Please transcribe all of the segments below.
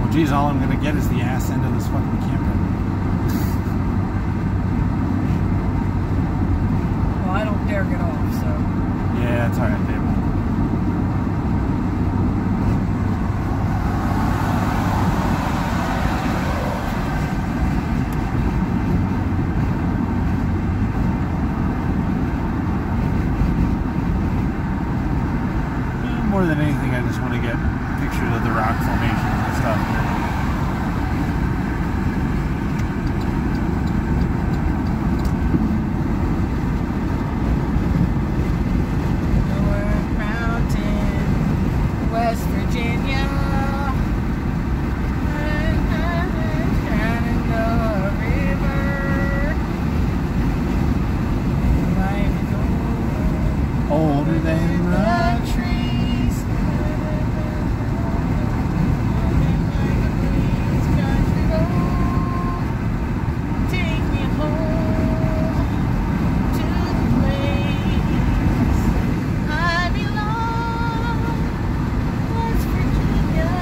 geez, all I'm gonna get is the ass end of this fucking camera. Well, I don't dare get off, so. Yeah, it's alright, babe. More than anything, I just want to get pictures of the rock formation and stuff here. North Mountain, West Virginia. Shenandoah River. Life is Older than the trees. Take me home to the place I belong, West Virginia,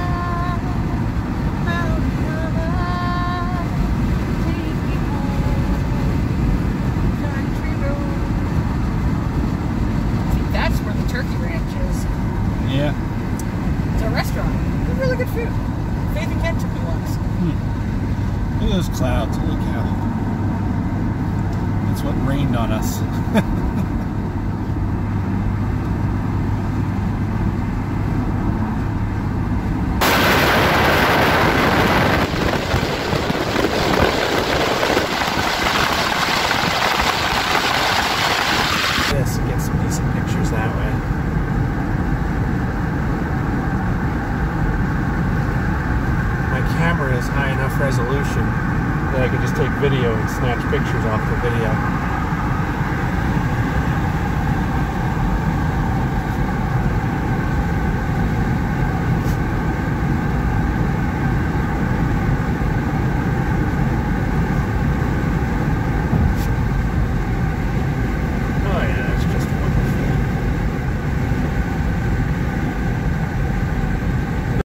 Alabama. Take me home, country road. See, that's where the turkey ranch is. Yeah. It's a restaurant. It's really good food. Faith and Ken took me once. Look at those clouds. Holy cow. That's what rained on us. This and get some decent pictures that way. My camera is high enough resolution that I can just take video and snatch pictures off the video.